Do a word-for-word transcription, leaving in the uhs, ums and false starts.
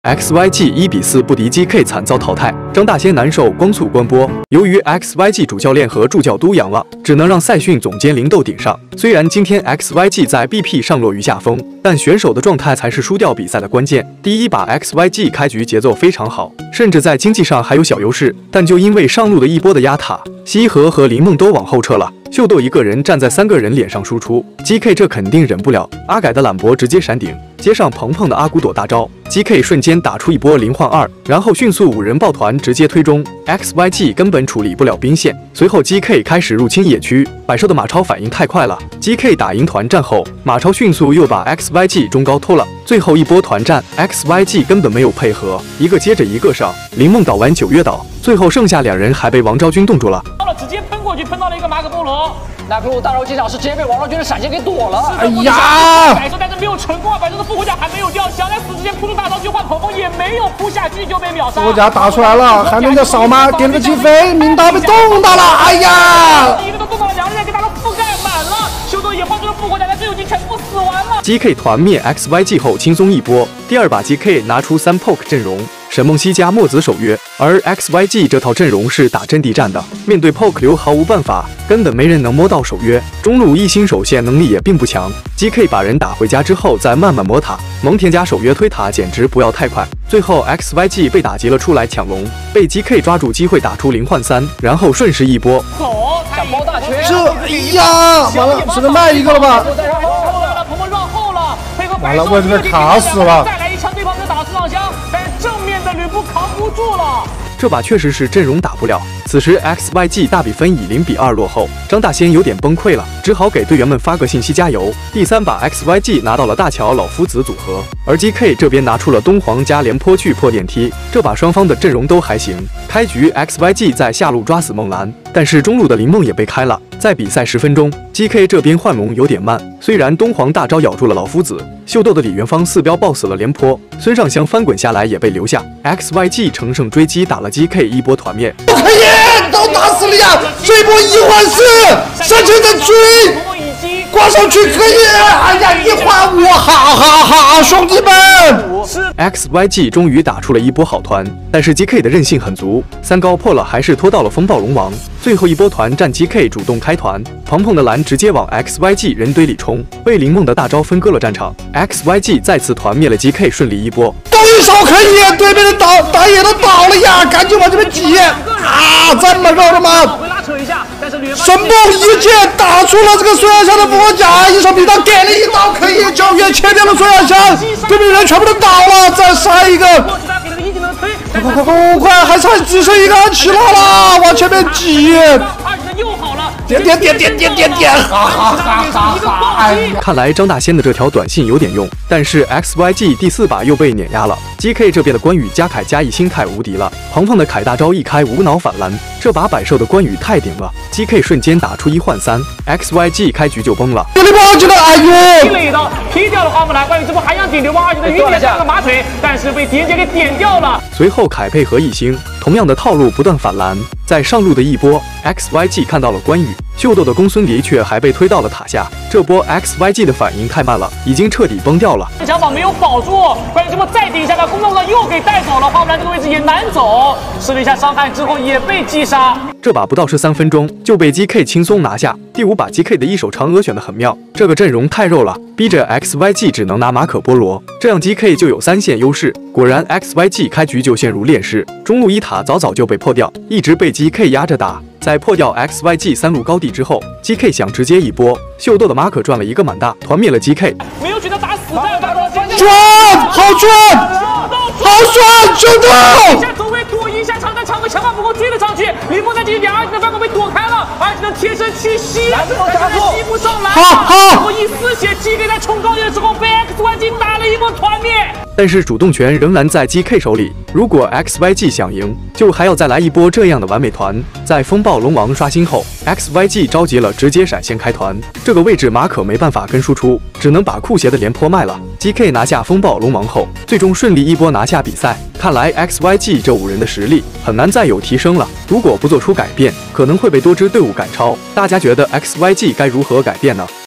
，X Y G 一比四不敌 G K 惨遭淘汰。张大仙难受，光速关播。由于 X Y G 主教练和助教都阳了，只能让赛训总监林豆顶上。虽然今天 X Y G 在 B P 上落于下风，但选手的状态才是输掉比赛的关键。第一把 X Y G 开局节奏非常好，甚至在经济上还有小优势，但就因为上路的一波的压塔，西河和林梦都往后撤了。 秀豆一个人站在三个人脸上输出 ，G K 这肯定忍不了。阿改的懒博直接闪顶，接上鹏鹏的阿古朵大招 ，G K 瞬间打出一波零换二，然后迅速五人抱团直接推中 ，X Y G 根本处理不了兵线。随后 G K 开始入侵野区，百兽的马超反应太快了 ，G K 打赢团战后，马超迅速又把 X Y G 中高偷了。最后一波团战 ，X Y G 根本没有配合，一个接着一个上，林梦倒完九月倒，最后剩下两人还被王昭君冻住了。 直接喷过去，喷到了一个马可波罗。 那克鲁大招进场是直接被王昭君的闪现给躲了。 哎呀！百兽但是没有成功啊，百兽的复活甲还没有掉，想在死之前扑出大招去换鹏鹏也没有扑下去就被秒杀。 复活甲打出来了，还能再少吗？点了个起飞，明刀被冻到了，哎呀！ 一个都冻到了，两个人给大招覆盖满了，秀豆也换出了复活甲，但队友已经全部死完了。 G K 团灭 X Y G 后轻松一波，第二把 G K 拿出三 poke 阵容。 沈梦溪加墨子守约，而 X Y G 这套阵容是打阵地战的，面对 poke 流毫无办法，根本没人能摸到守约。中路一星守线能力也并不强 ，G K 把人打回家之后再慢慢摸塔，蒙恬加守约推塔简直不要太快。最后 X Y G 被打急了出来抢龙，被 G K 抓住机会打出零换三，然后顺势一波。 走， 想包大圈。 这，哎呀，完了，只能卖一个了吧？ 鹏鹏乱后了，配合完了，我这边卡死了。 吕布扛不住了， 这把确实是阵容打不了。此时 X Y G 大比分以零比二落后，张大仙有点崩溃了，只好给队员们发个信息加油。第三把 X Y G 拿到了大乔老夫子组合，而 G K 这边拿出了东皇加廉颇去破电梯。这把双方的阵容都还行。开局 X Y G 在下路抓死梦兰，但是中路的林梦也被开了。在比赛十分钟 ，G K 这边换龙有点慢，虽然东皇大招咬住了老夫子。 秀豆的李元芳四标爆死了廉颇，孙尚香翻滚下来也被留下。X Y G 乘胜追击，打了 G K 一波团灭。 不可以，都打死了呀！这波一换四，上前再追，挂上去可以。哎呀，一换五，哈哈哈！兄弟们 ，X Y G 终于打出了一波好团，但是 G K 的韧性很足，三高破了还是拖到了风暴龙王。最后一波团战 ，G K 主动开团，鹏鹏的蓝直接往 X Y G 人堆里冲，被林梦的大招分割了战场。 X Y G 再次团灭了 G K， 顺利一波。 动一手可以，对面的倒打野都倒了呀，赶紧往这边挤啊！这么肉的吗？神梦一剑打出了这个孙亚香的复活甲，一手逼刀给了一刀，可以救援切掉了孙亚香，对面人全部都倒了，再杀一个！快快快快快，还差只剩一个人起来了，往前面挤！ 点点点点点点点，哈哈哈哈哈！哎， 看来张大仙的这条短信有点用，但是 X Y G 第四把又被碾压了。G K 这边的关羽加凯加一星太无敌了，鹏鹏的凯大招一开无脑反蓝，这把百兽的关羽太顶了 ，G K 瞬间打出一换三 ，X Y G 开局就崩了。 刘邦觉得哎呦， 劈了一刀，劈掉了花木兰，关羽这波还想顶刘邦二姐的云点加个马腿，但是被蝶姐给点掉了。 随后凯配合一星，同样的套路不断反蓝，在上路的一波 ，X Y G 看到了关羽。 秀豆的公孙离却还被推到了塔下，这波 X Y G 的反应太慢了，已经彻底崩掉了。 想法没有保住，关羽这波再顶下来，公道上又给带走了，花木兰这个位置也难走，吃了一下伤害之后也被击杀。 这把不到十三分钟就被 G K 轻松拿下。第五把 G K 的一手嫦娥选得很妙，这个阵容太肉了，逼着 X Y G 只能拿马可波罗，这样 G K 就有三线优势。果然 X Y G 开局就陷入劣势，中路一塔早早就被破掉，一直被 G K 压着打。 在破掉 X Y G 三路高地之后 ，G K 想直接一波，秀豆的马可赚了一个满大，团灭了 G K。 没有选择打死在大招前， 赚，好赚，好赚，秀豆！ 一下走位躲一下长弹，长歌强化不够追了上去，林梦在这里两二级的范围被躲开了，而且能贴身去吸，但是吸不上来。 好好， 我一丝血 ，G K 在冲高地的时候被 X Y G 打了一波团灭。 但是主动权仍然在 G K 手里，如果 X Y G 想赢，就还要再来一波这样的完美团。在风暴龙王刷新后 ，X Y G 着急了，直接闪现开团。这个位置马可没办法跟输出，只能把酷鞋的廉颇卖了。G K 拿下风暴龙王后，最终顺利一波拿下比赛。看来 X Y G 这五人的实力很难再有提升了。如果不做出改变，可能会被多支队伍赶超。大家觉得 X Y G 该如何改变呢？